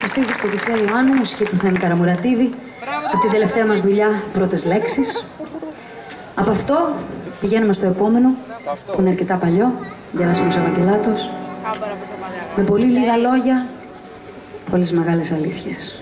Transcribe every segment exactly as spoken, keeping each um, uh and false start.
στίχους του Οδυσσέα Ιωάννου, μουσική του Θέμη Καραμουρατίδη. Από την τελευταία μας δουλειά, πρώτες λέξεις. Από αυτό πηγαίνουμε στο επόμενο, που είναι αρκετά παλιό, Γεράσιμος Ευαγγελάτος. Με πολύ λίγα λόγια, πολλές μεγάλες αλήθειες.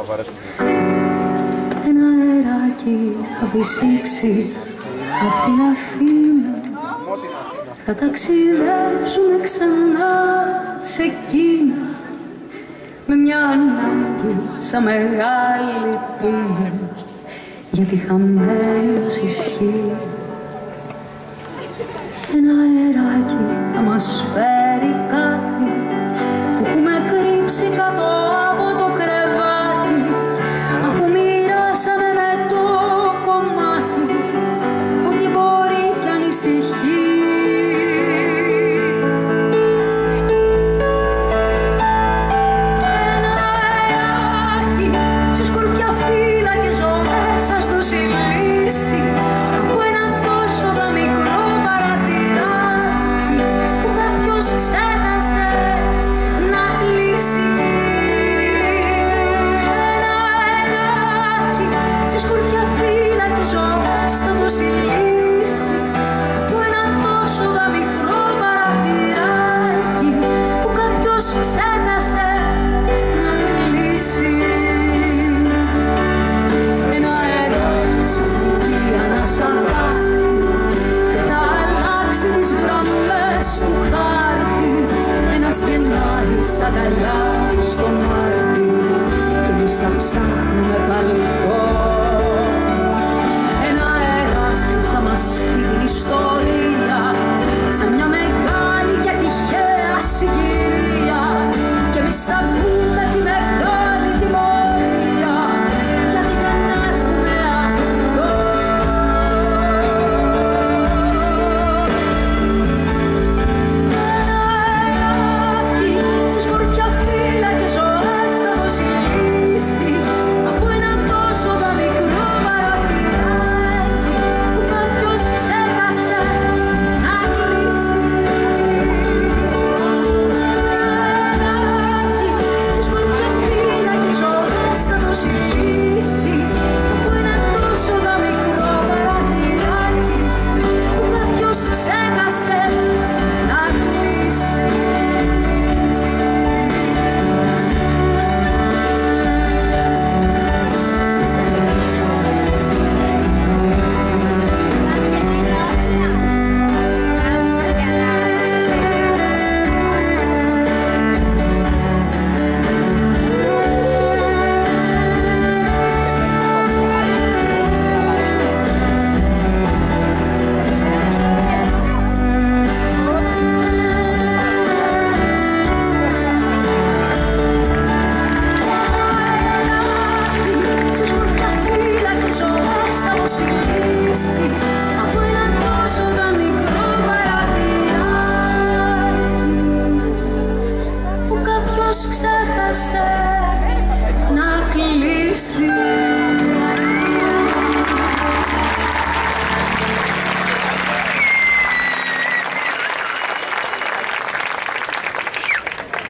Ένα αεράκι θα φυσήξει απ' την Αθήνα. Θα ταξιδέψουμε ξανά σε Κίνα. Με μια ανάγκη σαν μεγάλη πείνα για τη χαμένη μας ισχύ. Ένα αεράκι θα μας φέρει κάτι που έχουμε κρύψει κάτω από το κρεβάτι, αφού μοιράσαμε με το κομμάτι ότι μπορεί κι ανησυχεί. Από ένα τόσο μικρό παρατηράκι που κάποιος ξέχασε να κλείσει. Ένα αεράκι σε σκορπιά φύλλα και ζωές θα το συλλήσει. Από ένα τόσο μικρό παρατηράκι που κάποιος ξέχασε να κλείσει. Και θα αλλάξει τις γραμμές του χάρτη. Ένας Γενάρης αγκαλιά στο Μάρτι. Και εμείς θα ψάχνουμε